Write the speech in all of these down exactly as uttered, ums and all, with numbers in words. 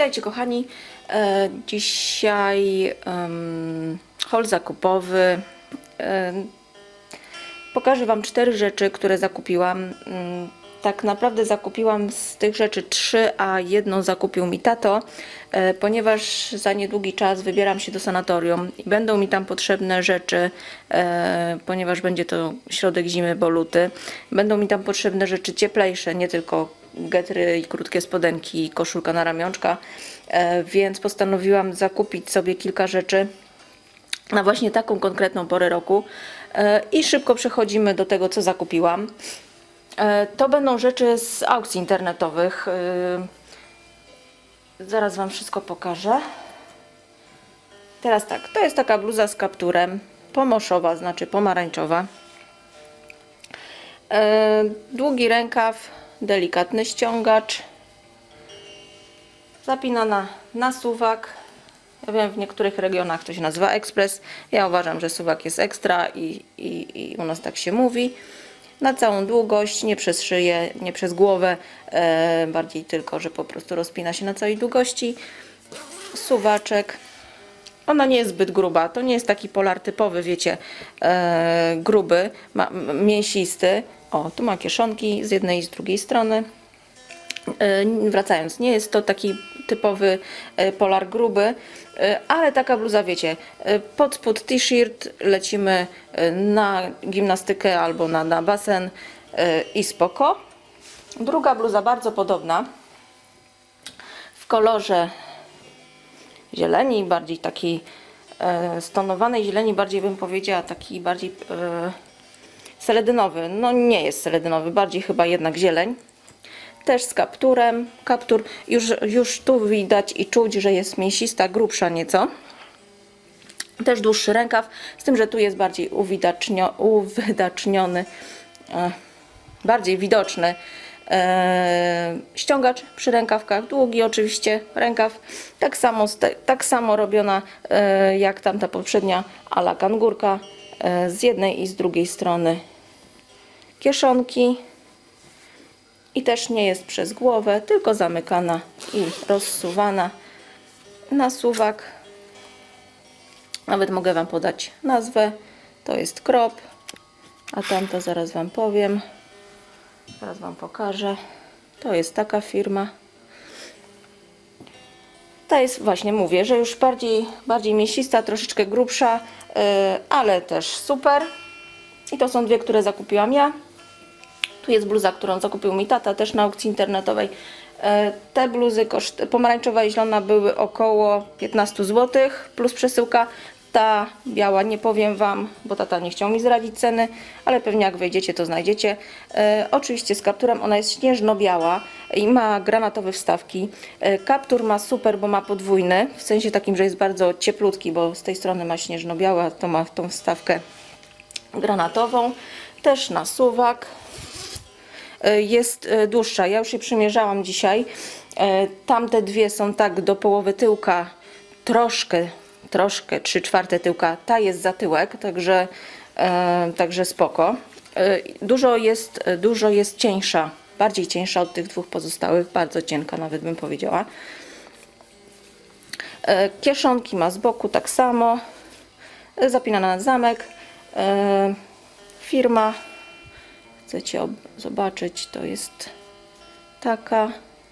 Witajcie kochani, e, dzisiaj um, haul zakupowy. E, pokażę Wam cztery rzeczy, które zakupiłam. E, tak naprawdę zakupiłam z tych rzeczy trzy, a jedną zakupił mi tato, e, ponieważ za niedługi czas wybieram się do sanatorium i będą mi tam potrzebne rzeczy, e, ponieważ będzie to środek zimy, bo luty. Będą mi tam potrzebne rzeczy cieplejsze, nie tylko getry i krótkie spodenki, koszulka na ramionczka, e, więc postanowiłam zakupić sobie kilka rzeczy na właśnie taką konkretną porę roku e, i szybko przechodzimy do tego, co zakupiłam. E, to będą rzeczy z aukcji internetowych. E, zaraz Wam wszystko pokażę. Teraz tak, to jest taka bluza z kapturem, pomoszowa, znaczy pomarańczowa. E, długi rękaw, delikatny ściągacz, zapinana na suwak. Ja wiem, w niektórych regionach to się nazywa ekspres. Ja uważam, że suwak jest ekstra i, i, i u nas tak się mówi. Na całą długość, nie przez szyję, nie przez głowę, e, bardziej tylko, że po prostu rozpina się na całej długości. Suwaczek. Ona nie jest zbyt gruba, to nie jest taki polar typowy, wiecie, e, gruby, ma, mięsisty. O, tu ma kieszonki z jednej i z drugiej strony. E, wracając, nie jest to taki typowy e, polar gruby, e, ale taka bluza, wiecie, e, pod spód t-shirt, lecimy e, na gimnastykę albo na, na basen e, i spoko. Druga bluza bardzo podobna, w kolorze zieleni, bardziej takiej e, stonowanej zieleni, bardziej bym powiedziała taki bardziej e, seledynowy. No nie jest seledynowy, bardziej chyba jednak zieleń. Też z kapturem. Kaptur już, już tu widać i czuć, że jest mięsista, grubsza nieco. Też dłuższy rękaw, z tym, że tu jest bardziej uwidacznio, uwydaczniony, e, bardziej widoczny e, ściągacz przy rękawkach. Długi oczywiście rękaw. Tak samo, tak samo robiona e, jak tamta poprzednia a la kangurka. E, z jednej i z drugiej strony kieszonki. I też nie jest przez głowę, tylko zamykana i rozsuwana na suwak. Nawet mogę Wam podać nazwę. To jest Krop, a tamto zaraz Wam powiem. Zaraz Wam pokażę. To jest taka firma. Ta jest, właśnie mówię, że już bardziej, bardziej mięsista, troszeczkę grubsza, yy, ale też super. I to są dwie, które zakupiłam ja. Tu jest bluza, którą zakupił mi tata, też na aukcji internetowej. Te bluzy koszt, pomarańczowa i zielona, były około piętnaście złotych plus przesyłka. Ta biała nie powiem Wam, bo tata nie chciał mi zdradzić ceny, ale pewnie jak wejdziecie, to znajdziecie. E, oczywiście z kapturem, ona jest śnieżno-biała i ma granatowe wstawki. E, kaptur ma super, bo ma podwójny, w sensie takim, że jest bardzo cieplutki, bo z tej strony ma śnieżno-biała, a to ma tą wstawkę granatową. Też na suwak. Jest dłuższa, ja już je przymierzałam dzisiaj. Tamte dwie są tak do połowy tyłka, troszkę, troszkę, trzy czwarte tyłka, ta jest za tyłek, także, także spoko. Dużo jest, dużo jest cieńsza, bardziej cieńsza od tych dwóch pozostałych, bardzo cienka nawet bym powiedziała. Kieszonki ma z boku tak samo, zapinana na zamek. Firma, chcecie zobaczyć, to jest taka.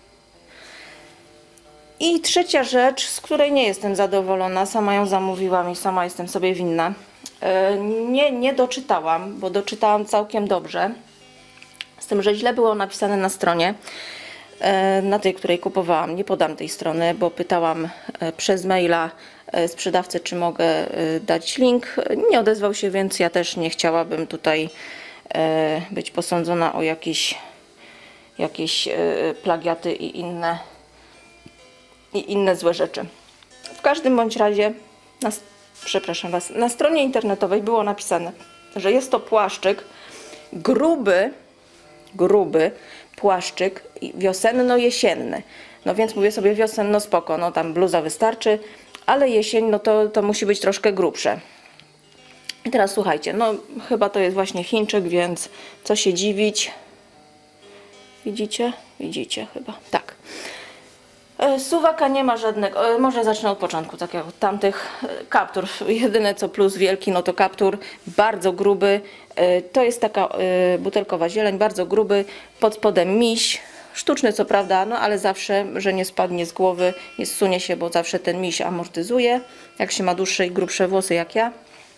I trzecia rzecz, z której nie jestem zadowolona, sama ją zamówiłam i sama jestem sobie winna. Nie, nie doczytałam, bo doczytałam całkiem dobrze, z tym, że źle było napisane na stronie, na tej, której kupowałam. Nie podam tej strony, bo pytałam przez maila sprzedawcę, czy mogę dać link. Nie odezwał się, więc ja też nie chciałabym tutaj być posądzona o jakieś, jakieś plagiaty i inne, i inne złe rzeczy. W każdym bądź razie, na, przepraszam Was, na stronie internetowej było napisane, że jest to płaszczyk gruby, gruby płaszczyk wiosenno-jesienny. No więc mówię sobie wiosenno spoko, no tam bluza wystarczy, ale jesień, no to, to musi być troszkę grubsze. I teraz słuchajcie, no chyba to jest właśnie Chińczyk, więc co się dziwić. Widzicie? Widzicie chyba, tak. Suwaka nie ma żadnego, może zacznę od początku, tak jak od tamtych. Kaptur, jedyne co plus wielki, no to kaptur, bardzo gruby, to jest taka butelkowa zieleń, bardzo gruby, pod spodem miś, sztuczny co prawda, no ale zawsze, że nie spadnie z głowy, nie zsunie się, bo zawsze ten miś amortyzuje, jak się ma dłuższe i grubsze włosy jak ja.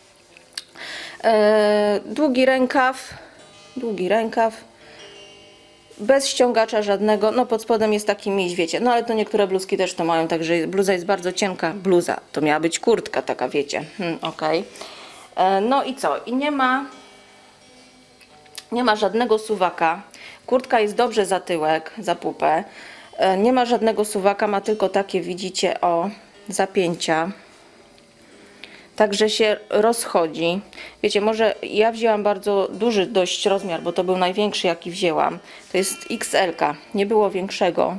Długi rękaw, długi rękaw. Bez ściągacza żadnego, no pod spodem jest taki miś, wiecie, no ale to niektóre bluzki też to mają, także bluza jest bardzo cienka, bluza, to miała być kurtka taka, wiecie, hmm, okej. Okay. No i co, i nie ma, nie ma żadnego suwaka, kurtka jest dobrze za tyłek, za pupę, nie ma żadnego suwaka, ma tylko takie, widzicie, o, zapięcia. Także się rozchodzi. Wiecie, może ja wzięłam bardzo duży dość rozmiar, bo to był największy jaki wzięłam. To jest X L ka, nie było większego.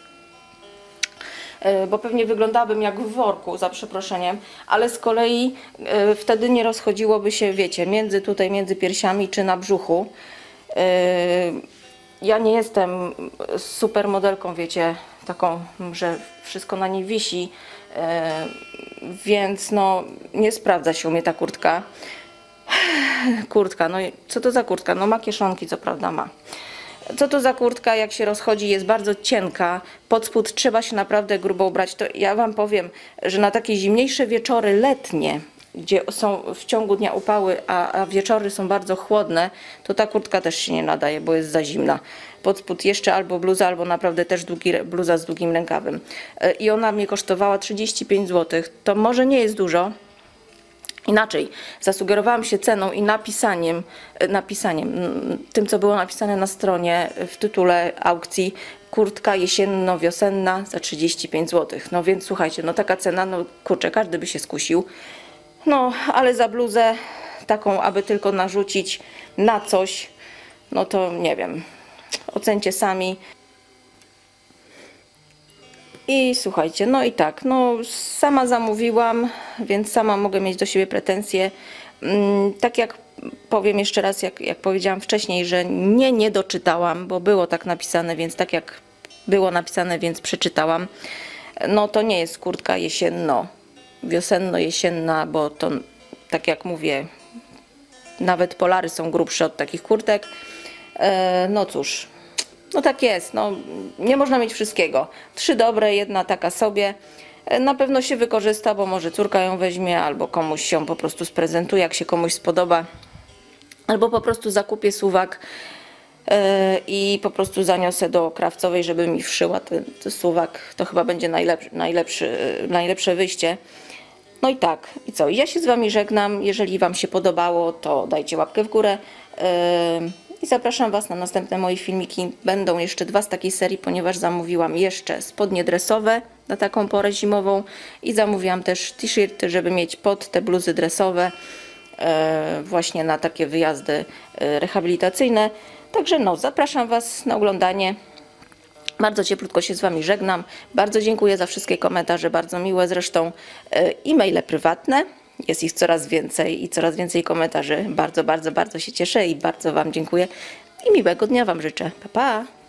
Bo pewnie wyglądałabym jak w worku, za przeproszeniem. Ale z kolei wtedy nie rozchodziłoby się, wiecie, między tutaj, między piersiami czy na brzuchu. Ja nie jestem super modelką, wiecie, taką, że wszystko na niej wisi. Więc no nie sprawdza się u mnie ta kurtka. Kurtka, no co to za kurtka? No ma kieszonki, co prawda ma. Co to za kurtka, jak się rozchodzi, jest bardzo cienka, pod spód trzeba się naprawdę grubo ubrać. To ja wam powiem, że na takie zimniejsze wieczory letnie, gdzie są w ciągu dnia upały, a, a wieczory są bardzo chłodne, to ta kurtka też się nie nadaje, bo jest za zimna. Pod spód jeszcze albo bluza, albo naprawdę też długi, bluza z długim rękawem. I ona mnie kosztowała trzydzieści pięć złotych. To może nie jest dużo. Inaczej, zasugerowałam się ceną i napisaniem, napisaniem, tym co było napisane na stronie w tytule aukcji, kurtka jesienno-wiosenna za trzydzieści pięć złotych. No więc słuchajcie, no taka cena, no kurczę, każdy by się skusił. No, ale za bluzę taką, aby tylko narzucić na coś, no to nie wiem, ocencie sami. I słuchajcie, no i tak, no sama zamówiłam, więc sama mogę mieć do siebie pretensje. Tak jak powiem jeszcze raz, jak, jak powiedziałam wcześniej, że nie, nie doczytałam, bo było tak napisane, więc tak jak było napisane, więc przeczytałam. No to nie jest kurtka jesienno, wiosenno-jesienna, bo to tak jak mówię, nawet polary są grubsze od takich kurtek. No cóż. No tak jest, no nie można mieć wszystkiego. Trzy dobre, jedna taka sobie. Na pewno się wykorzysta, bo może córka ją weźmie, albo komuś się po prostu sprezentuje, jak się komuś spodoba. Albo po prostu zakupię suwak yy, i po prostu zaniosę do krawcowej, żeby mi wszyła ten, ten suwak. To chyba będzie najlepszy, najlepszy, najlepsze wyjście. No i tak, i co? Ja się z wami żegnam. Jeżeli wam się podobało, to dajcie łapkę w górę. Yy, I zapraszam was na następne moje filmiki. Będą jeszcze dwa z takiej serii, ponieważ zamówiłam jeszcze spodnie dresowe na taką porę zimową i zamówiłam też t-shirty, żeby mieć pod te bluzy dresowe e, właśnie na takie wyjazdy e, rehabilitacyjne. Także no, zapraszam was na oglądanie. Bardzo cieplutko się z wami żegnam. Bardzo dziękuję za wszystkie komentarze, bardzo miłe zresztą. E, e-maile prywatne. Jest ich coraz więcej i coraz więcej komentarzy. Bardzo, bardzo, bardzo się cieszę i bardzo wam dziękuję. I miłego dnia wam życzę. Pa, pa!